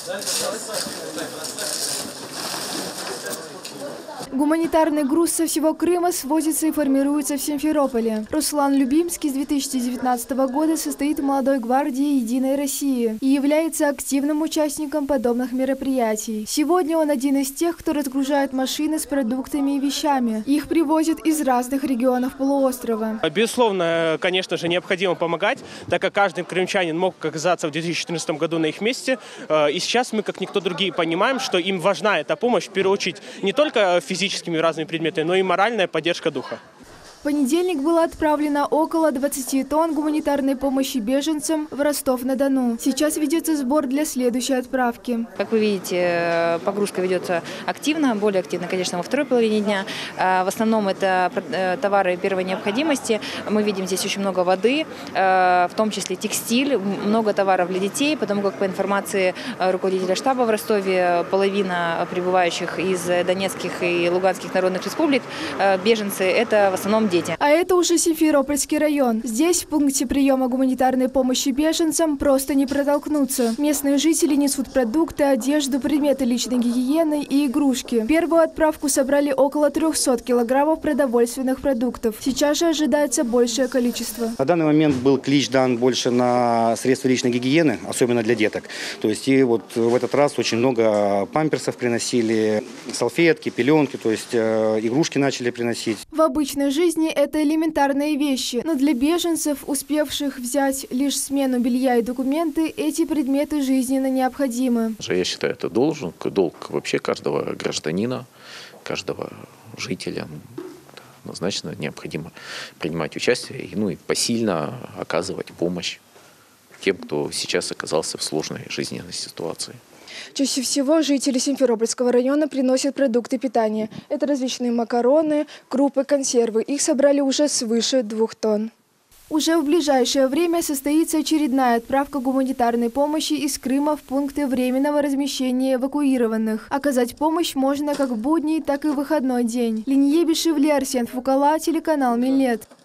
Гуманитарный груз со всего Крыма свозится и формируется в Симферополе. Руслан Любимский с 2019 года состоит в молодой гвардии «Единой России» и является активным участником подобных мероприятий. Сегодня он один из тех, кто разгружает машины с продуктами и вещами. Их привозят из разных регионов полуострова. Безусловно, конечно же, необходимо помогать, так как каждый крымчанин мог оказаться в 2014 году на их месте. И сейчас мы, как никто другие, понимаем, что им важна эта помощь, в первую очередь, не только физическими разными предметами, но и моральная поддержка духа. В понедельник было отправлено около 20 тонн гуманитарной помощи беженцам в Ростов-на-Дону. Сейчас ведется сбор для следующей отправки. Как вы видите, погрузка ведется активно, более активно, конечно, во второй половине дня. В основном это товары первой необходимости. Мы видим здесь очень много воды, в том числе текстиль, много товаров для детей, потому как по информации руководителя штаба в Ростове, половина прибывающих из Донецких и Луганских народных республик, беженцы, это в основном дети. А это уже Симферопольский район. Здесь, в пункте приема гуманитарной помощи беженцам, просто не протолкнуться. Местные жители несут продукты, одежду, предметы личной гигиены и игрушки. Первую отправку собрали около 300 килограммов продовольственных продуктов. Сейчас же ожидается большее количество. На данный момент был клич дан больше на средства личной гигиены, особенно для деток. То есть и вот в этот раз очень много памперсов приносили, салфетки, пеленки, то есть игрушки начали приносить. В обычной жизни это элементарные вещи, но для беженцев, успевших взять лишь смену белья и документы, эти предметы жизненно необходимы. Я считаю, это долг вообще каждого гражданина, каждого жителя. Однозначно необходимо принимать участие и посильно оказывать помощь тем, кто сейчас оказался в сложной жизненной ситуации. Чаще всего жители Симферопольского района приносят продукты питания. Это различные макароны, крупы, консервы. Их собрали уже свыше 2 тонн. Уже в ближайшее время состоится очередная отправка гуманитарной помощи из Крыма в пункты временного размещения эвакуированных. Оказать помощь можно как в будний, так и в выходной день. Линия Бишевли, Арсен Фукала, телеканал Милет.